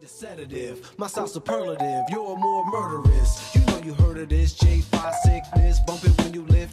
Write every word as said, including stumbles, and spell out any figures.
Sedative, my style superlative, you're more murderous. You know you heard of this J five sickness, bump it when you live